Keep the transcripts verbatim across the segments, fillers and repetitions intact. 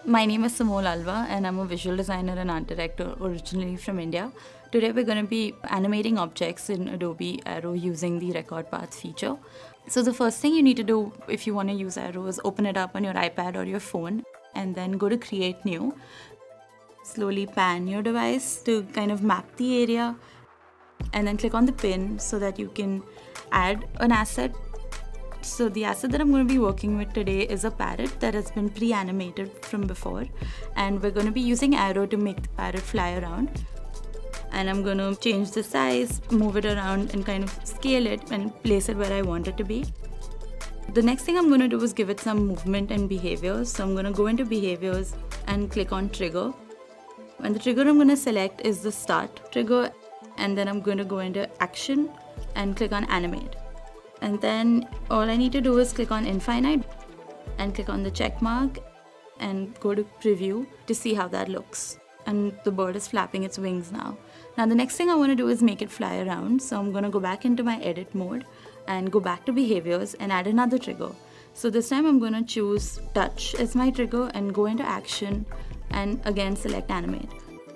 My name is Samol Alva and I'm a visual designer and art director originally from India. Today we're going to be animating objects in Adobe Aero using the Record Paths feature. So the first thing you need to do if you want to use Aero is open it up on your iPad or your phone and then go to Create New. Slowly pan your device to kind of map the area and then click on the pin so that you can add an asset. So the asset that I'm going to be working with today is a parrot that has been pre-animated from before, and we're going to be using Aero to make the parrot fly around. And I'm going to change the size, move it around and kind of scale it and place it where I want it to be. The next thing I'm going to do is give it some movement and behaviors. So I'm going to go into behaviors and click on trigger. And the trigger I'm going to select is the start trigger, and then I'm going to go into action and click on animate. And then all I need to do is click on infinite and click on the check mark and go to preview to see how that looks. And the bird is flapping its wings now. Now the next thing I want to do is make it fly around. So I'm going to go back into my edit mode and go back to behaviors and add another trigger. So this time I'm going to choose touch as my trigger and go into action and again select animate.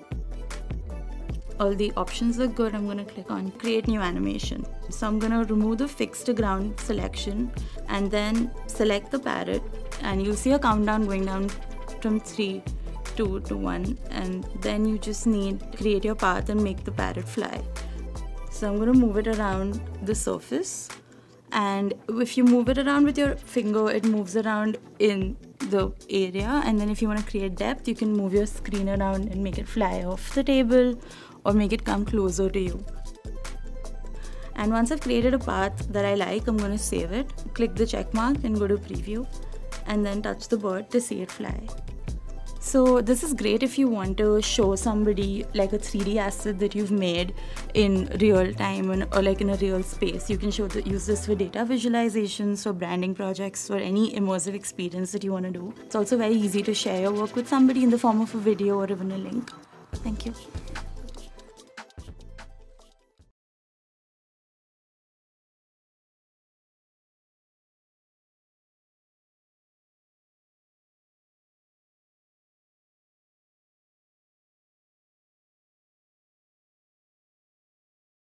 All the options look good. I'm going to click on create new animation. So I'm going to remove the fixed to ground selection and then select the parrot, and you'll see a countdown going down from three, two to one, and then you just need to create your path and make the parrot fly. So I'm going to move it around the surface, and if you move it around with your finger, it moves around in the area, and then if you want to create depth, you can move your screen around and make it fly off the table or make it come closer to you. And once I've created a path that I like, I'm going to save it, click the check mark and go to preview and then touch the bird to see it fly. So this is great if you want to show somebody like a three D asset that you've made in real time or like in a real space. You can show the, use this for data visualizations, for branding projects, or any immersive experience that you want to do. It's also very easy to share your work with somebody in the form of a video or even a link. Thank you.